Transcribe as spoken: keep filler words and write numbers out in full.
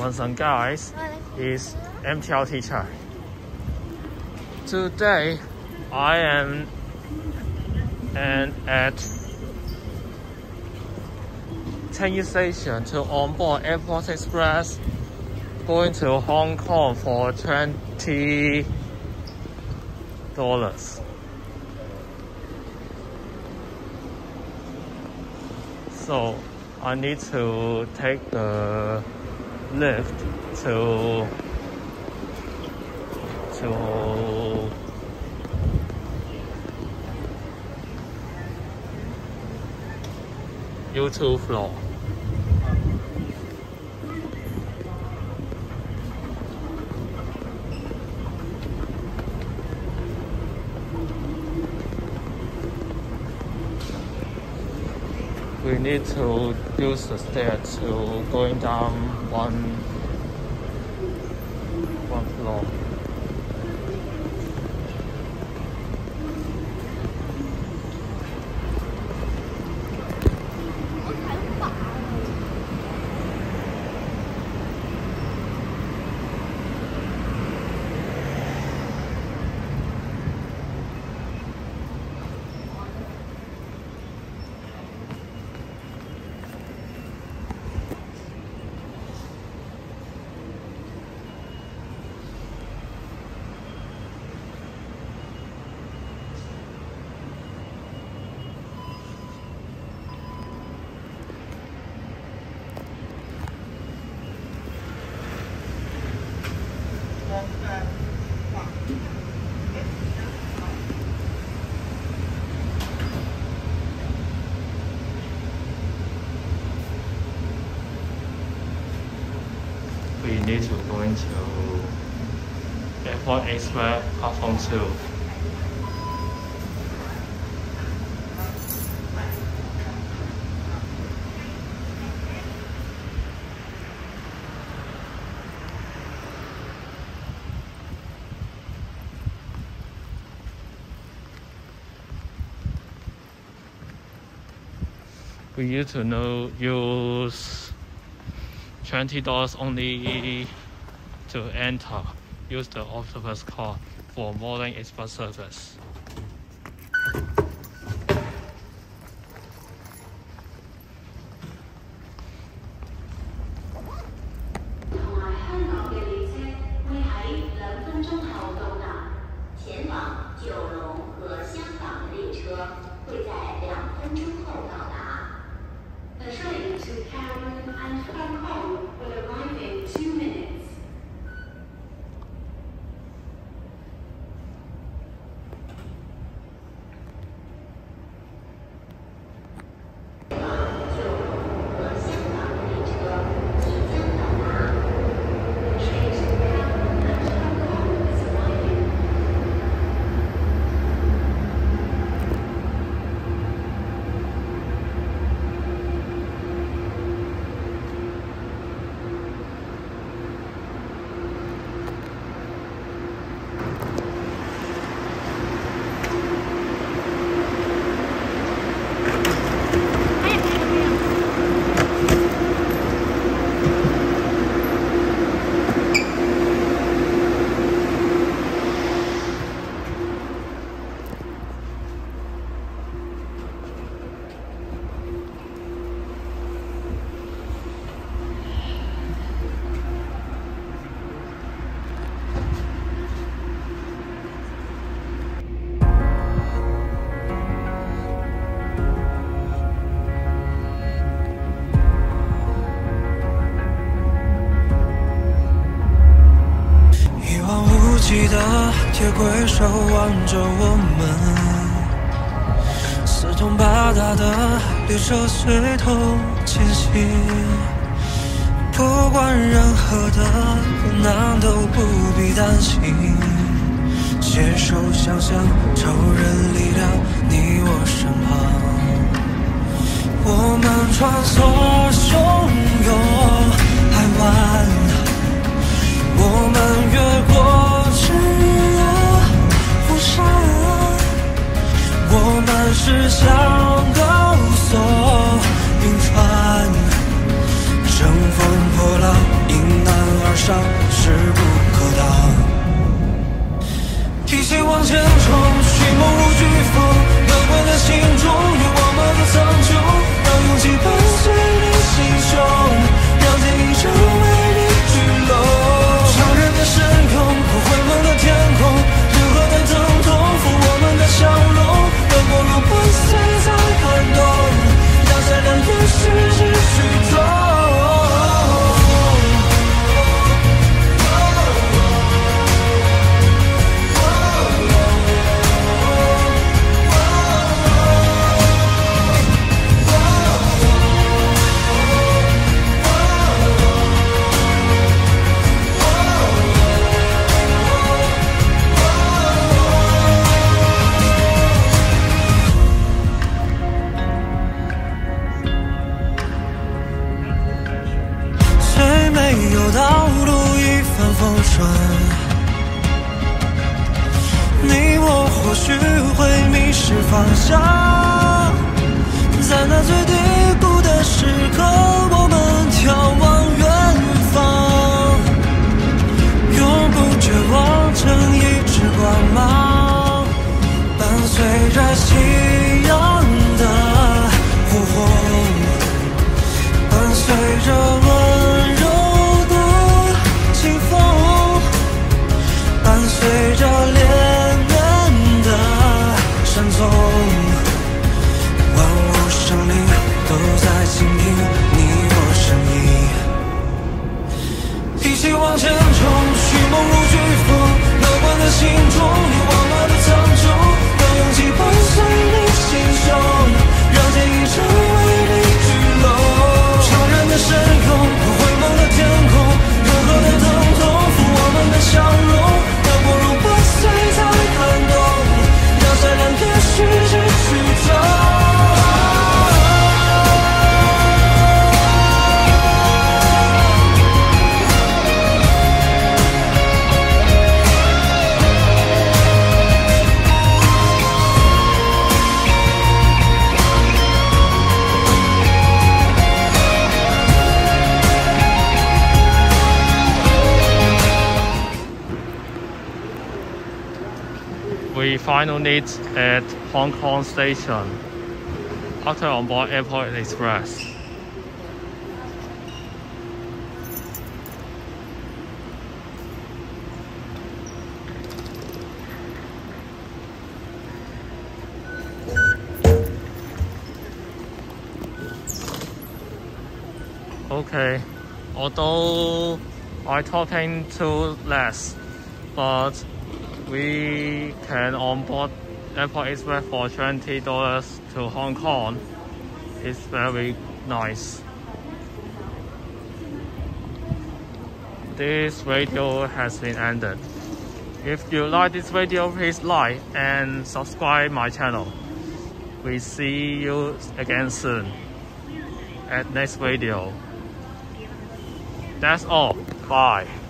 What's up, guys? Is M T L teacher. Today, I am and at Changi Station to onboard Airport Express, going to Hong Kong for twenty dollars. So I need to take the lift to to U two floor. We need to use the stairs to going down one one floor. We need to go into Airport Express platform two. We used to know use twenty dollars only to enter. Use the Octopus card for Modern Express service. 的铁轨守望着我们，四通八达的列车随头前行，不管任何的困难都不必担心，携手想象超人力量，你我身旁，我们穿梭汹涌海湾，我们越过炙热风沙，我们是像高速冰川， 乘风破浪，迎难而上，势不可挡。一起往前冲，寻梦如飓风，乐观的心中有我们的苍穹，让勇气伴随你心胸，让坚毅成为你巨龙。常人的深空和灰蒙的天空，任何的疼痛抚我们的笑容，灯光如破碎在感动，让善良延续继续中。道路一帆风顺，你我或许会迷失方向，在那最低谷的时刻，我们眺望远方，永不绝望，成一支光芒，伴随着夕阳的火红，伴随着温柔伴随着连绵的山丛，万物生灵都在倾听你我声音。一起往前冲，寻梦如飓风，乐观的心中有我们的苍穹，让勇气伴随你心胸，让坚毅成为你巨龙。常人的深空和灰蒙的天空，任何的疼痛抚我们的笑容，光如破碎在感动，让善良延续继续中。 We finally meet at Hong Kong Station after on board Airport Express. Okay, although I'm talking too less, but we can onboard Airport Express for twenty dollars to Hong Kong. It's very nice. This video has been ended. If you like this video, please like and subscribe my channel. We see you again soon at next video. That's all. Bye.